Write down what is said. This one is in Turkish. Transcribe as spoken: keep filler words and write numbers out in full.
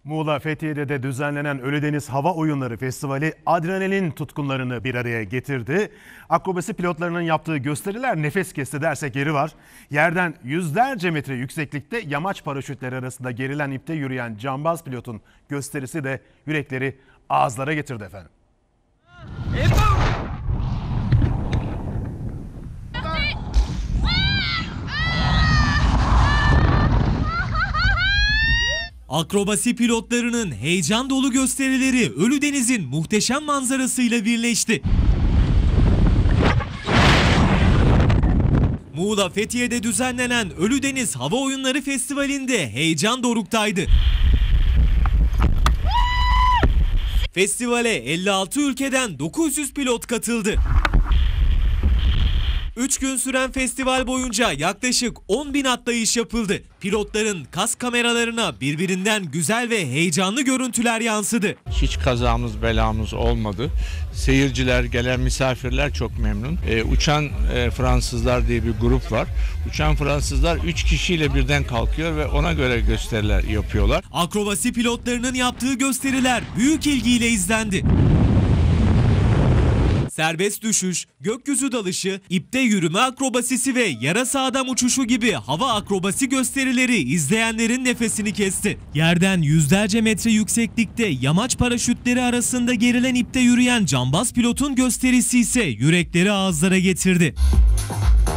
Muğla Fethiye'de de düzenlenen Ölüdeniz Hava Oyunları Festivali adrenalin tutkunlarını bir araya getirdi. Akrobasi pilotlarının yaptığı gösteriler nefes kesti dersek yeri var. Yerden yüzlerce metre yükseklikte yamaç paraşütleri arasında gerilen ipte yürüyen cambaz pilotun gösterisi de yürekleri ağızlara getirdi efendim. Akrobasi pilotlarının heyecan dolu gösterileri Ölüdeniz'in muhteşem manzarasıyla birleşti. Muğla Fethiye'de düzenlenen Ölüdeniz Hava Oyunları Festivali'nde heyecan doruktaydı. Festivale elli altı ülkeden dokuz yüz pilot katıldı. üç gün süren festival boyunca yaklaşık on bin atlayış yapıldı. Pilotların kas kameralarına birbirinden güzel ve heyecanlı görüntüler yansıdı. Hiç kazamız belamız olmadı. Seyirciler, gelen misafirler çok memnun. Ee, uçan e, Fransızlar diye bir grup var. Uçan Fransızlar üç kişiyle birden kalkıyor ve ona göre gösteriler yapıyorlar. Akrobasi pilotlarının yaptığı gösteriler büyük ilgiyle izlendi. Serbest düşüş, gökyüzü dalışı, ipte yürüme akrobasisi ve yarasa adam uçuşu gibi hava akrobasi gösterileri izleyenlerin nefesini kesti. Yerden yüzlerce metre yükseklikte yamaç paraşütleri arasında gerilen ipte yürüyen cambaz pilotun gösterisi ise yürekleri ağızlara getirdi.